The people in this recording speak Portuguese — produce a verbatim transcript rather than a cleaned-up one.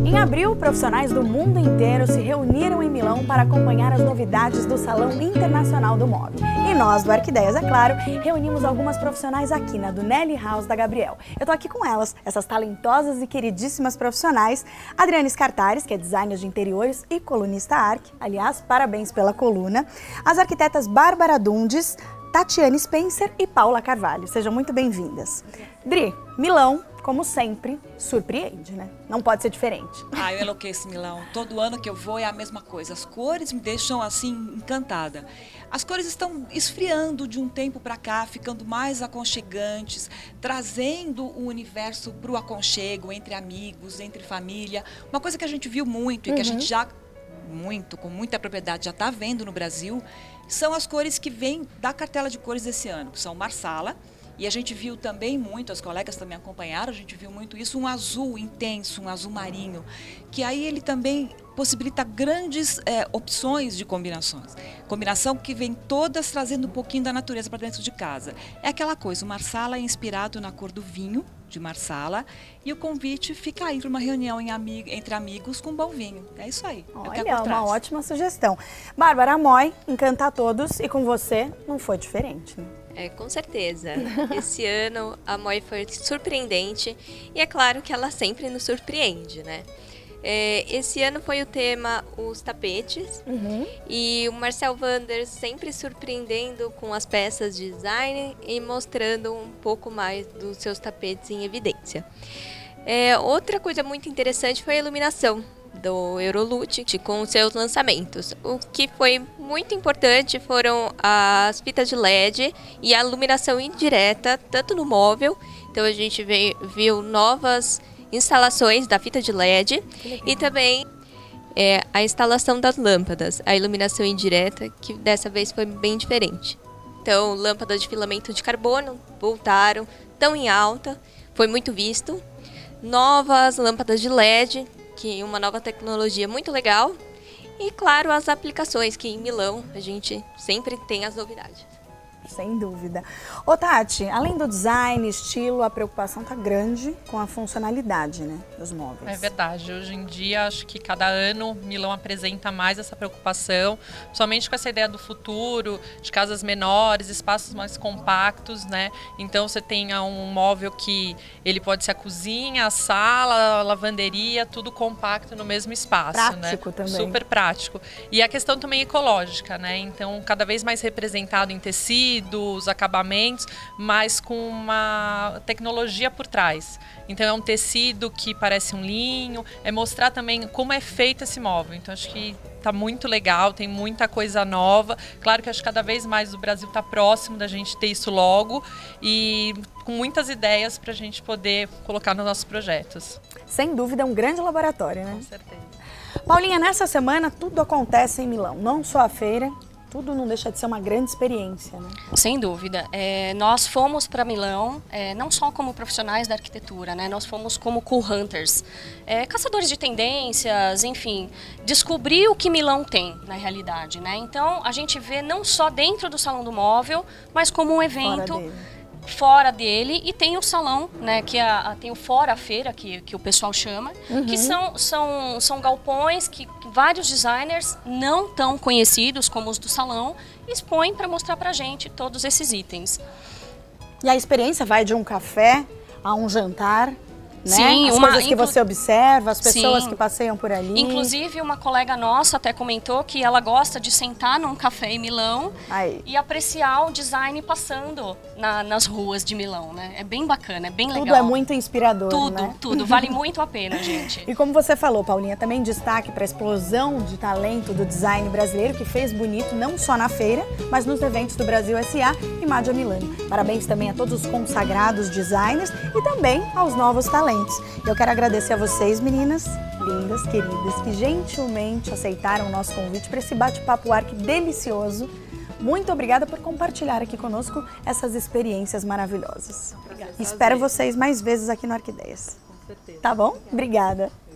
Em abril, profissionais do mundo inteiro se reuniram em Milão para acompanhar as novidades do Salão Internacional do Móvel. E nós, do Arquideias, é claro, reunimos algumas profissionais aqui na Dunelli House da Gabriel. Eu tô aqui com elas, essas talentosas e queridíssimas profissionais. Adriane Scartares, que é designer de interiores e colunista Arq. Aliás, parabéns pela coluna. As arquitetas Bárbara Dundes, Tatiane Spencer e Paula Carvalho. Sejam muito bem-vindas. Dri, Milão, como sempre, surpreende, né? Não pode ser diferente. Ah, eu enlouqueço Milão. Todo ano que eu vou é a mesma coisa. As cores me deixam, assim, encantada. As cores estão esfriando de um tempo para cá, ficando mais aconchegantes, trazendo o universo para o aconchego, entre amigos, entre família. Uma coisa que a gente viu muito e que uhum. a gente já, muito, com muita propriedade, já está vendo no Brasil, são as cores que vêm da cartela de cores desse ano, que são Marsala. E a gente viu também muito, as colegas também acompanharam, a gente viu muito isso, um azul intenso, um azul marinho, que aí ele também possibilita grandes é, opções de combinações. Combinação que vem todas trazendo um pouquinho da natureza para dentro de casa. É aquela coisa, o Marsala é inspirado na cor do vinho, de Marsala, e o convite fica aí para uma reunião em amig entre amigos com bom vinho. É isso aí. Olha, é uma ótima sugestão. Bárbara, a Moi encanta a todos e com você não foi diferente, né? É, com certeza. Esse ano a Moi foi surpreendente e é claro que ela sempre nos surpreende, né? É, esse ano foi o tema os tapetes uhum. e o Marcel Wanders sempre surpreendendo com as peças de design e mostrando um pouco mais dos seus tapetes em evidência. É, outra coisa muito interessante foi a iluminação do Eurolute com seus lançamentos. O que foi muito importante foram as fitas de L E D e a iluminação indireta, tanto no móvel, então a gente veio, viu novas instalações da fita de L E D e também é, a instalação das lâmpadas, a iluminação indireta, que dessa vez foi bem diferente. Então, lâmpadas de filamento de carbono voltaram, tão em alta, foi muito visto. Novas lâmpadas de L E D, que uma nova tecnologia muito legal. E, claro, as aplicações, que em Milão a gente sempre tem as novidades. Sem dúvida. Ô Tati, além do design, estilo, a preocupação tá grande com a funcionalidade, né, dos móveis. É verdade. Hoje em dia, acho que cada ano Milão apresenta mais essa preocupação, somente com essa ideia do futuro, de casas menores, espaços mais compactos, né? Então você tem um móvel que ele pode ser a cozinha, a sala, a lavanderia, tudo compacto no mesmo espaço, prático, né? Também. Super prático. E a questão também ecológica, né? Então, cada vez mais representado em tecido, dos acabamentos, mas com uma tecnologia por trás. Então é um tecido que parece um linho, é mostrar também como é feito esse móvel. Então acho que tá muito legal, tem muita coisa nova. Claro que acho que cada vez mais o Brasil tá próximo da gente ter isso logo e com muitas ideias para a gente poder colocar nos nossos projetos. Sem dúvida, é um grande laboratório, né? Com certeza. Paulinha, nessa semana tudo acontece em Milão, não só a feira. Tudo não deixa de ser uma grande experiência, né? Sem dúvida. É, nós fomos para Milão, é, não só como profissionais da arquitetura, né? Nós fomos como cool hunters, é, caçadores de tendências, enfim, descobrir o que Milão tem na realidade, né? Então, a gente vê não só dentro do Salão do Móvel, mas como um evento fora dele, fora dele e tem o salão, né? Que a, a, tem o Fora Feira, que, que o pessoal chama, uhum. que são, são, são galpões que vários designers não tão conhecidos como os do salão expõem para mostrar para a gente todos esses itens. E a experiência vai de um café a um jantar, né? Sim, as uma, coisas que você observa, as pessoas sim. que passeiam por ali. Inclusive, uma colega nossa até comentou que ela gosta de sentar num café em Milão Aí. e apreciar o design passando na, nas ruas de Milão, né? É bem bacana, é bem tudo legal. Tudo é muito inspirador, Tudo, né? tudo. Vale muito a pena, gente. E como você falou, Paulinha, também destaque para a explosão de talento do design brasileiro que fez bonito não só na feira, mas nos eventos do Brasil S A e Madia Milani. Parabéns também a todos os consagrados designers e também aos novos talentos. Eu quero agradecer a vocês, meninas, lindas, queridas, que gentilmente aceitaram o nosso convite para esse bate-papo Arq delicioso. Muito obrigada por compartilhar aqui conosco essas experiências maravilhosas. Obrigada. Espero vocês mais vezes aqui no Arquideias. Com certeza. Tá bom? Obrigada.